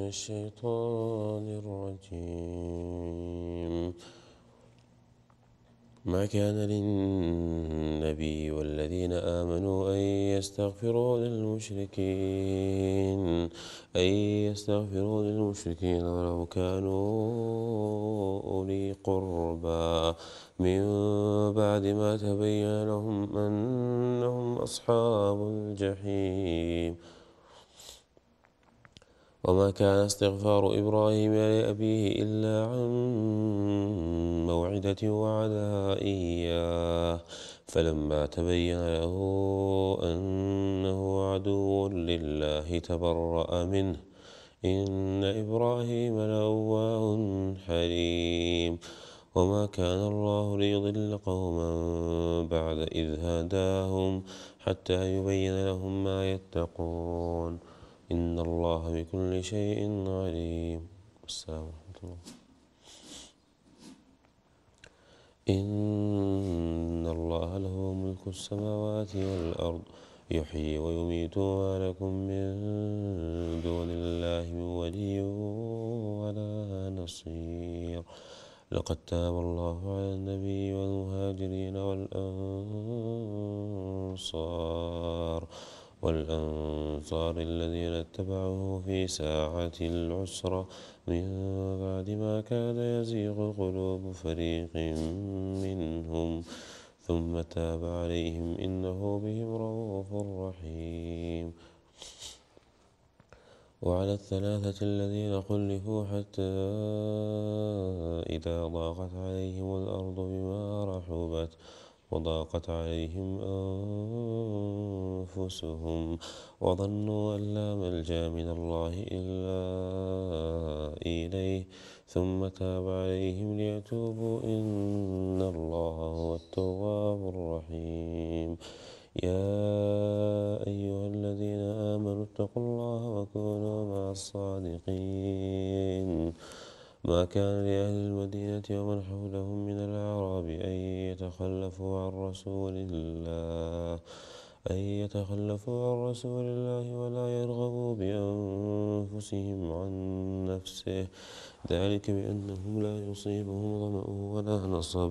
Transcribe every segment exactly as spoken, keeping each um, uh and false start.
الشيطان الرجيم. ما كان للنبي والذين آمنوا أن يستغفروا للمشركين أن يستغفروا للمشركين ولو كانوا أولي قربى من بعد ما تبين لهم أنهم أصحاب الجحيم. وما كان استغفار إبراهيم لأبيه إلا عن موعدة وعدها إياه فلما تبين له أنه عدو لله تبرأ منه إن إبراهيم لأواه حليم. وما كان الله ليضل قوما بعد إذ هداهم حتى يبين لهم ما يتقون إن الله بكل شيء عليم. السلام ورحمة الله. إن الله له ملك السماوات والأرض يحيي ويميت وما لكم من دون الله من ولي ولا نصير. لقد تاب الله على النبي والمهاجرين والأنصار والأنصار الذين اتبعوه في ساعة العسرة من بعد ما كاد يزيغ قلوب فريق منهم ثم تاب عليهم إنه بهم رءوف رحيم. وعلى الثلاثة الذين خلفوا حتى إذا ضاقت عليهم الأرض بما رحبت وضاقت عليهم أنفسهم وظنوا أن لا ملجأ من الله إلا إليه ثم تاب عليهم ليتوبوا إن الله هو التواب الرحيم. يا أيها الذين آمنوا اتقوا الله وكونوا مع الصادقين. ما كان لأهل المدينة ومن حولهم من الأعراب أن يتخلفوا عن رسول الله أن يتخلفوا عن رسول الله ولا يرغبوا بأنفسهم عن نفسه ذلك بأنهم لا يصيبهم ظمأ ولا نصب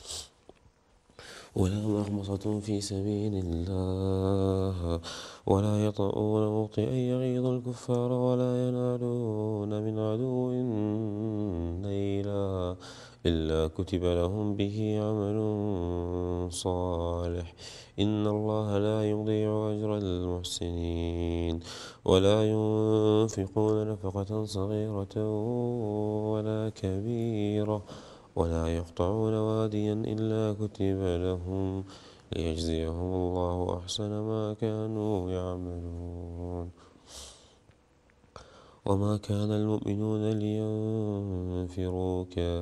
ولا مخمصة في سبيل الله ولا يطؤون موطئا يغيظ الكفار ولا ينالون من عدو نيلا إلا كتب لهم به عمل صالح إن الله لا يضيع أجر المحسنين. ولا ينفقون نفقة صغيرة ولا كبيرة ولا يقطعون واديا إلا كتب لهم ليجزيهم الله أحسن ما كانوا يعملون. وما كان المؤمنون لينفروا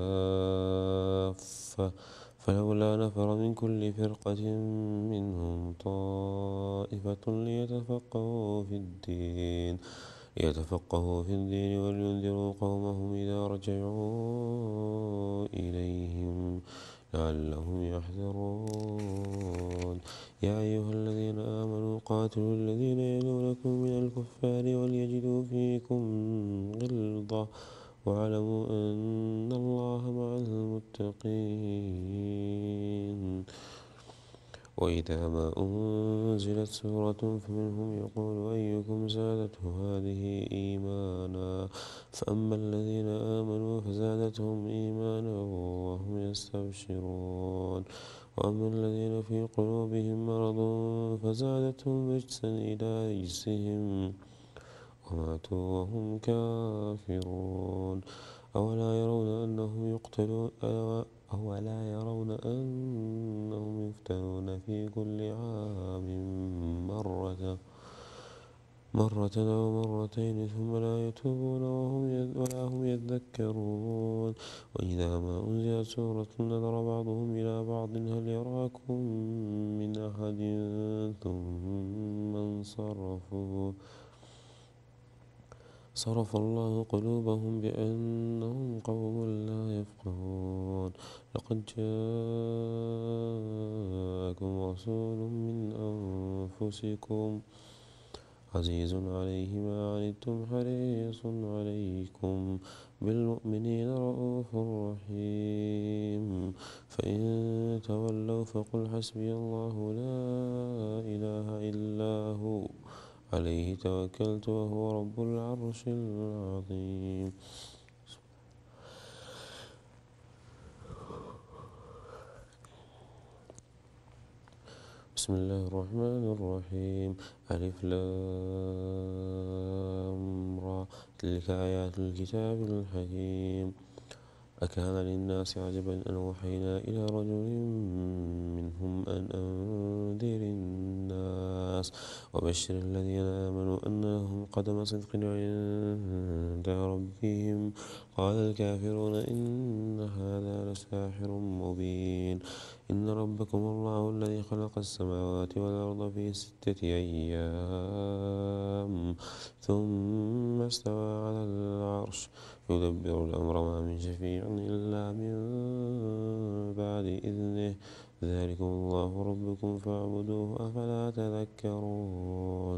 كافة فلولا نفر من كل فرقة منهم طائفة ليتفقهوا في الدين ليتفقهوا في الدين ولينذروا قومهم إذا رجعوا إليهم لعلهم يحذرون. يا أيها الذين آمنوا قاتلوا الذين يلونكم من الكفار وليجدوا فيكم غلظة واعلموا أن الله مع المتقين. وإذا ما أنزلت سورة فمنهم يقول أيكم زادته هذه إيمانا فأما الذين آمنوا فزادتهم إيمانا وهم يستبشرون وأما الذين في قلوبهم مرض فزادتهم رجسا إلى رجسهم وماتوا وهم كافرون. أولا يرون أنهم يقتلون أولا يرون أنهم يفتنون في كل عام مرة مرة أو مرتين ثم لا يتوبون ولا هم يذكرون. وإذا ما أنزلت سورة نظر بعضهم إلى بعض هل يراكم من أحد ثم انصرفوا صرف الله قلوبهم بأنهم قوم لا يفقهون. لقد جاءكم رسول من أنفسكم عزيز عليه ما عنتم حريص عليكم بالمؤمنين رءوف رحيم فإن تولوا فقل حسبي الله لا إله إلا هو عليه توكلت وهو رب العرش العظيم. بسم الله الرحمن الرحيم. ألف لام را تلك آيات الكتاب الحكيم. أكان للناس عجبا أن أوحينا إلى رجل منهم أن أنذر الناس وبشر الذين آمنوا أن لهم قدم صدق عند ربهم قال الكافرون إن هذا لساحر مبين. إن ربكم الله الذي خلق السماوات والأرض في ستة أيام ثم استوى على العرش يدبر الأمر ما من شفيع إلا من بعد إذنه ذلكم الله ربكم فاعبدوه أفلا تذكرون.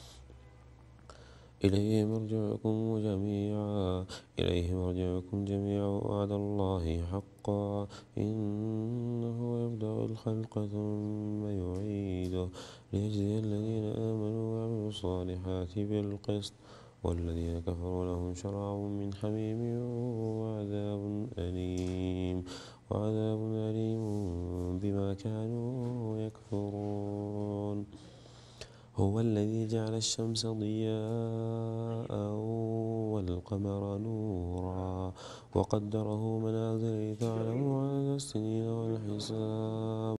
إليه مرجعكم جميعا إليه مرجعكم جميعا وعد الله حقا إنه يبدأ الخلق ثم يعيده ليجزي الذين آمنوا وعملوا الصالحات بالقسط والذين كفروا لهم شراب من حميم وعذاب أليم وعذاب أليم بما كانوا يكفرون. هو الذي جعل الشمس ضياء والقمر نورا وقدره منازل لتعلموا عدد السنين والحساب